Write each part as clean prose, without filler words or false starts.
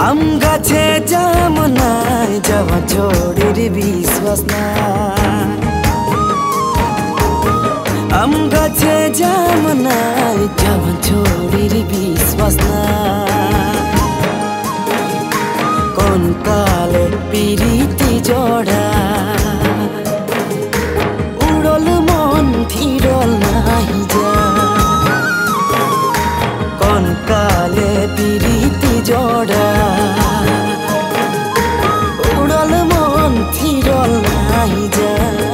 आम गाछे जामुनाय जब छोडेर विश्वास नाय आम गाछे जामुनाय जब छोडेर विश्वास नाय कोन काले पिरिति जोडा उडल मन थिरल नाही जा कोन काले पिरिति जोडा उडल मन थिरल नाही जा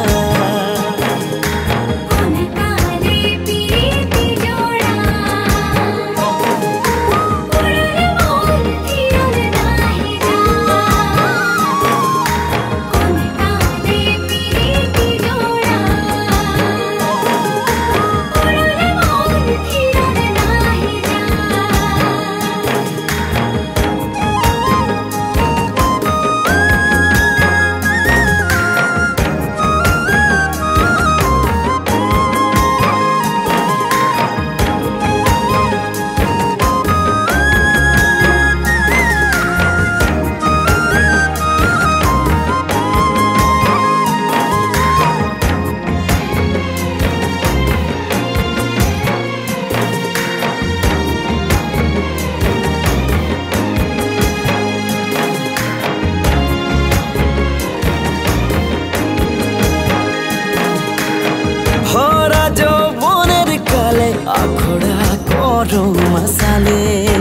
मसाले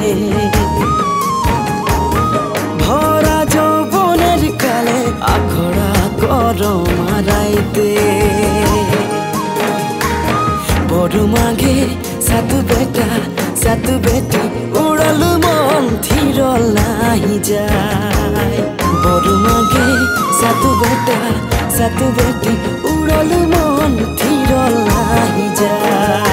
भरा যৌবনের কালে আখড়া করো মারাইতে বড় মাগে সাতু বেটি উড়াল মন থিরল নাহি যায় বড় মাগে সাতু বেটি উড়াল মন থিরল নাহি যায়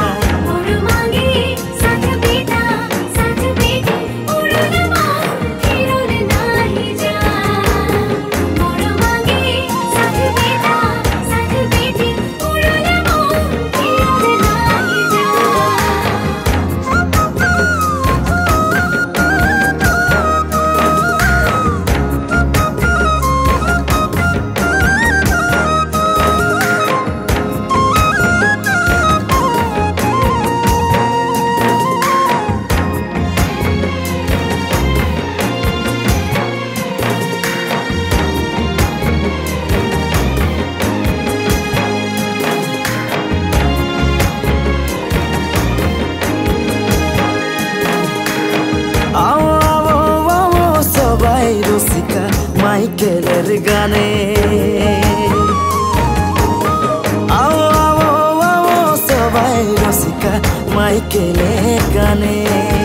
মাইকেলের গানে আও আও আও সবাই রসিকা মাইকেলের গানে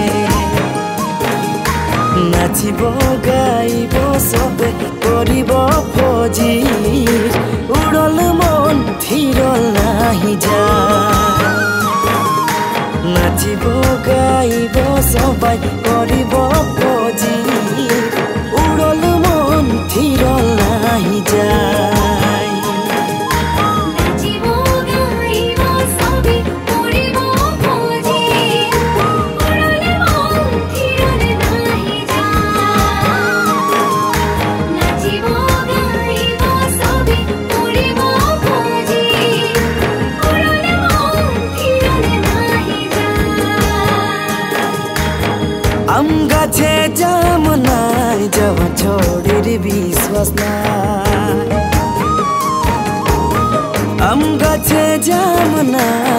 নাচিব গাইব সবে করিব ফজি উড়ল মন থিরল নাহি যায় নাচিব গাইব সবাই করিব ফজি উড়ল মন থিরল নাহি যায় নাচিব গাইব সবে করিব ফজি উড়ল মন থিরল নাহি যায় নাচিব গাইব সবে করিব ফজি উড়ল মন থিরল নাহি যায় আম গাছে জামনায় जब छोडेर विश्वास नाय आम गाछे जामुनाय